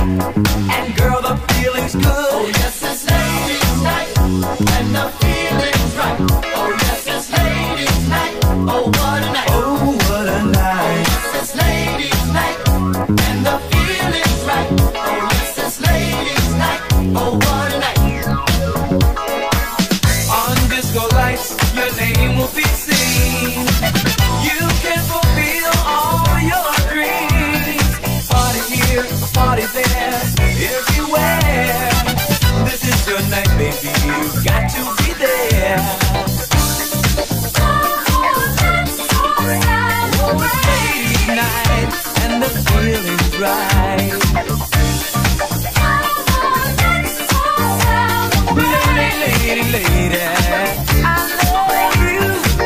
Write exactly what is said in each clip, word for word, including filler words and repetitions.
And girl, the feeling's good. Oh yes, it's ladies' night, and the feeling's right. Oh yes, it's ladies' night. Oh what a night. Oh what a night. Oh yes, it's ladies' night, and the feeling's right. Oh yes, it's ladies' night. Oh what a night. On disco lights, your name will be seen. You can fulfill all your dreams. Party here, party there, everywhere. This is your night, baby. You've got to be there. Oh, it's ladies' night, and the feeling's right. Lady, lady, lady, I love you.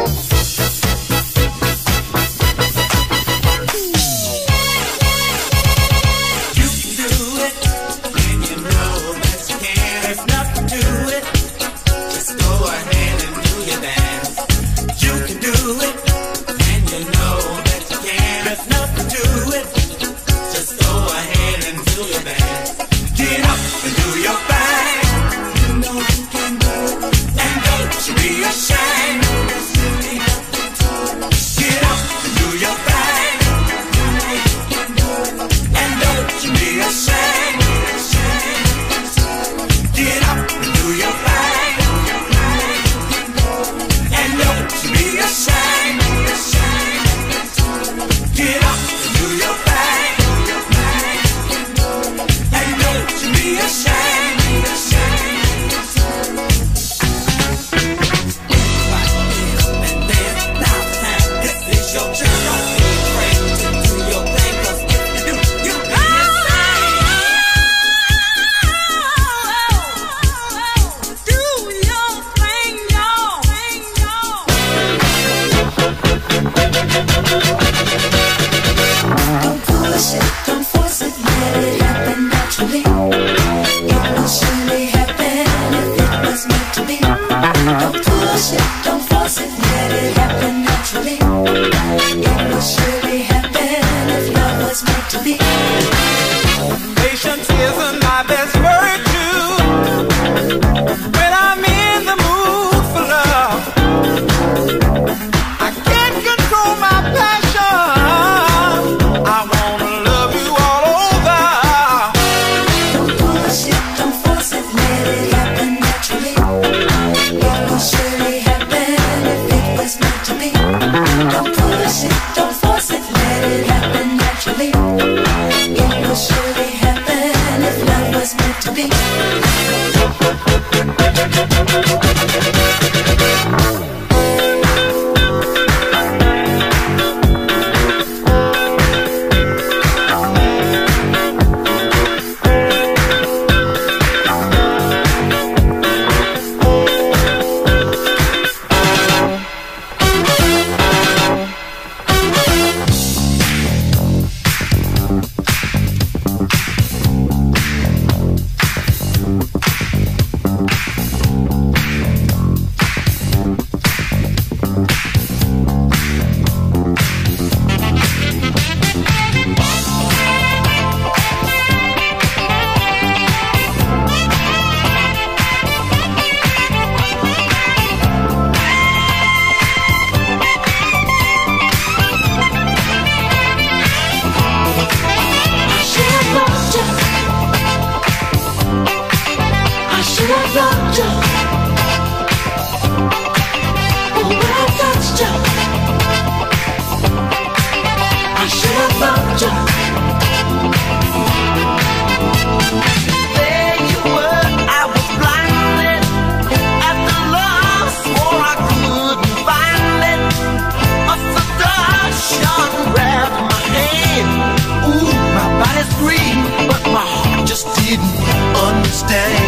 You can do it, and you know that you can. There's nothing to it. Just go ahead and do your dance. You can do it, and you know that you can. There's nothing to it. Just go ahead and do your dance. Get up and do your thing. You know you can do it, and don't you be ashamed. Get up and do your thing. You know you can do it, and don't you be ashamed. Get up and do your thing, and don't you be ashamed. Get up and do your thing, and don't you be ashamed. And then now time, this is your turn. Don't be afraid to do your thing, 'cause if you do, you'll be insane. Do your thing, y'all. Don't push it, don't force it, let it happen naturally. It will surely happen if it was meant to be. Don't push it, don't force it, let it happen naturally. It will surely happen if love was meant to be. Patience isn't my best virtue. When I'm in the mood for love, I can't control my passion. I wanna love you all over. Don't push it, don't force it, let it happen naturally. It will surely happen if it was meant to be. Don't push it, don't force it, let it happen naturally. It will surely happen if love was meant to be. There you were, I was blinded. After love, swore I couldn't find it. A seduction grabbed my hand. Ooh, my body's free, but my heart just didn't understand.